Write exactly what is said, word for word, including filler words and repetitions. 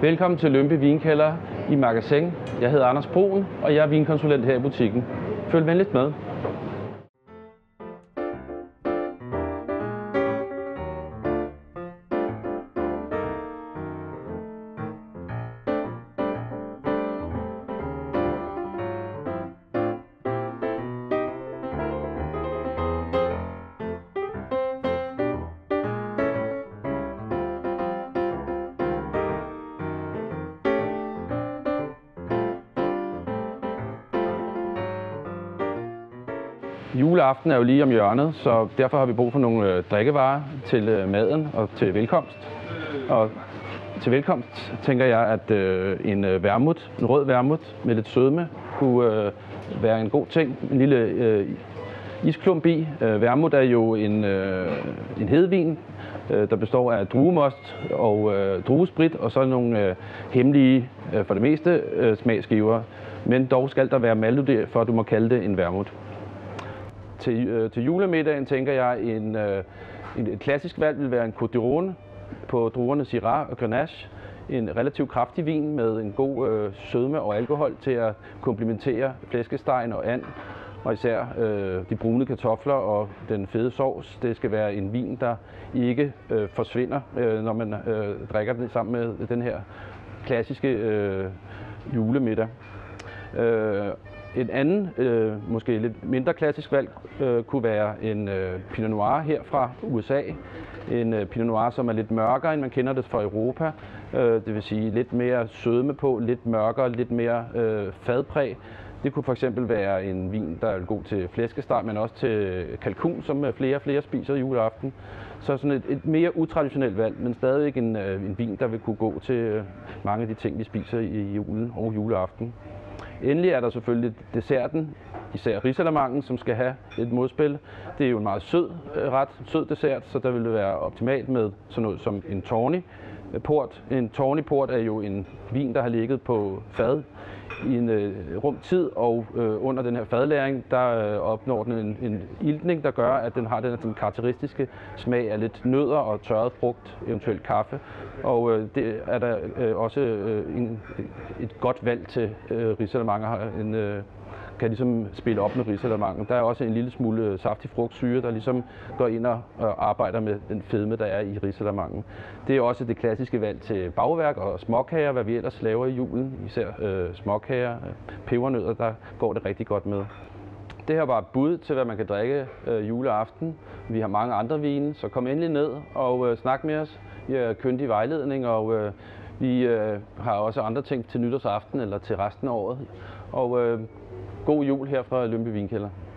Velkommen til Lyngby Vinkælder i Magasin. Jeg hedder Anders Bruun, og jeg er vinkonsulent her i butikken. Følg venligst med. Juleaften er jo lige om hjørnet, så derfor har vi brug for nogle øh, drikkevarer til øh, maden og til velkomst. Og til velkomst tænker jeg, at øh, en øh, vermut, en rød vermut med lidt sødme, kunne øh, være en god ting. En lille øh, isklump i. Øh, vermut er jo en, øh, en hedvin, øh, der består af druemost og øh, druesprit, og så nogle øh, hemmelige, øh, for det meste, øh, smagsgiver. Men dog skal der være maltodé, for at du må kalde det en vermut. Til, øh, til julemiddagen tænker jeg, en, øh, en, et klassisk valg vil være en Côte d'Iron på druerne Syrah og Grenache. En relativt kraftig vin med en god øh, sødme og alkohol til at komplementere flæskestegen og and, og især øh, de brune kartofler og den fede sovs. Det skal være en vin, der ikke øh, forsvinder, øh, når man øh, drikker den sammen med den her klassiske øh, julemiddag. Øh, En anden, øh, måske lidt mindre klassisk valg, øh, kunne være en øh, Pinot Noir her fra U S A. En øh, Pinot Noir, som er lidt mørkere, end man kender det fra Europa. Øh, det vil sige lidt mere sødme på, lidt mørkere, lidt mere øh, fadpræg. Det kunne for eksempel være en vin, der er god til flæskesteg, men også til kalkun, som flere og flere spiser juleaften. Så sådan et, et mere utraditionelt valg, men stadig en, en vin, der vil kunne gå til mange af de ting, vi spiser i julen og juleaften. Endelig er der selvfølgelig desserten, især risalamangen, som skal have et modspil. Det er jo en meget sød ret, sød dessert, så der vil det være optimalt med sådan noget som en tawny port. En tawny port er jo en vin, der har ligget på fad i en øh, rum tid, og øh, under den her fadlæring, der øh, opnår den en, en iltning, der gør, at den har den, den karakteristiske smag af lidt nødder og tørret frugt, eventuelt kaffe. Og øh, det er der øh, også øh, en, et godt valg til øh, risalamangen. En, øh, kan ligesom spille op med risalamangen. Der er også en lille smule saftig frugtsyre, der ligesom går ind og arbejder med den fedme, der er i risalamangen. Det er også det klassiske valg til bagværk og småkager, hvad vi ellers laver i julen. Især øh, småkager, øh, pebernødder, der går det rigtig godt med. Det her var et bud til, hvad man kan drikke øh, juleaften. Vi har mange andre vine, så kom endelig ned og øh, snak med os. Vi har kyndig vejledning, og øh, vi øh, har også andre ting til nytårsaften eller til resten af året. Og, øh, God jul her fra Lyngby Vinkælder.